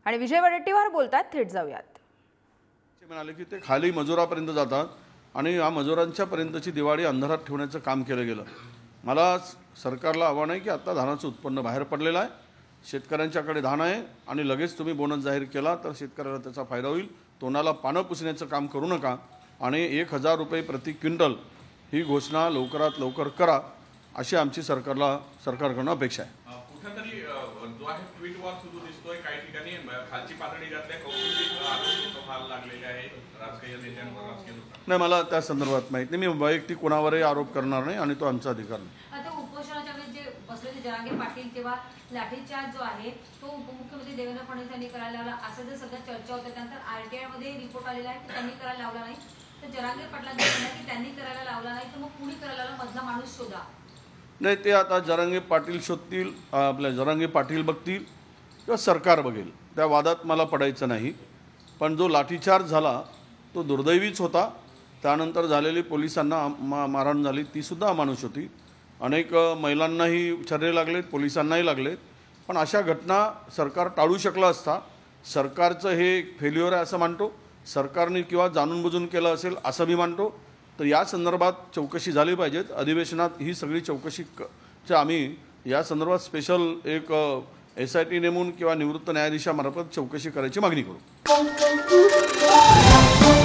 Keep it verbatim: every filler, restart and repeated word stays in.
आणि विजय वडेट्टीवार बोलतात, थेट जाऊयात। ते म्हणाले की ते खाली मजुरापर्यंत जातात आणि या मजुरांच्या पर्यंतची दिवाळी अंधारात ठेवण्याचं काम केलं गेलं। मला सरकारला आव्हान आहे की आता धानाचं उत्पन्न बाहेर पडलेलं आहे, शेतकऱ्यांच्याकडे धान आहे आणि लगेच तुम्ही बोनस जाहीर केला तर शेतकऱ्याला त्याचा फायदा होईल। तोंडाला पानं पुसण्याचं काम करू नका आणि एक हजार रुपये प्रति क्विंटल ही घोषणा लवकरात लवकर करा, अशी आमची सरकारला सरकारकडून अपेक्षा आहे। कुठेतरी जो आहे ट्विट वॉर सुरू दिसतोय, काही ठिकाणी खालची पातळी त्यातल्या कौटुंबिक आरोप व्हायला लागलेले आहेत राजकीय नेत्यांवर, राजकीय लोकांवर। नाही, मला त्या संदर्भात माहिती नाही, मी वैयक्तिक कोणावरही आरोप करणार नाही आणि तो आमचा अधिकार नाही। आता उपोषणाच्या वेळेस जे बसलेले जरांगे पाटील तेव्हा लाठीचार्ज जो आहे तो उपमुख्यमंत्री देवेंद्र फडणवीस यांनी करायला लावला असं जर सगळं चर्चा होते, त्यानंतर आरटीआय मध्ये रिपोर्ट आलेला आहे की त्यांनी करायला लावला नाही, तर जरांगे पाटलांनी म्हणलं की त्यांनी करायला लावला नाही तर मग कुणी करायला लावला, मधला माणूस शोधा। नाही, ते आता जरांगे पाटील शोधतील, आपल्या जरांगे पाटील बघतील किंवा सरकार बघेल, त्या वादात मला पडायचं नाही। पण जो लाठीचार्ज झाला तो दुर्दैवीच होता। त्यानंतर झालेली पोलिसांना मा मारहाण झाली तीसुद्धा अमानुष होती। अनेक महिलांनाही छर्रे लागलेत, पोलिसांनाही लागलेत, पण अशा घटना सरकार टाळू शकला असता। सरकारचं हे फेल्युअर आहे असं मानतो, सरकारने किंवा जाणून बुजून केलं असेल असं मी मानतो। तर या संदर्भात चौकशी झाली पाहिजेत, अधिवेशनात ही सगळी चौकशी क आम्ही या संदर्भात स्पेशल एक एस आय टी नेमून किंवा निवृत्त न्यायाधीशामार्फत चौकशी करायची मागणी करू।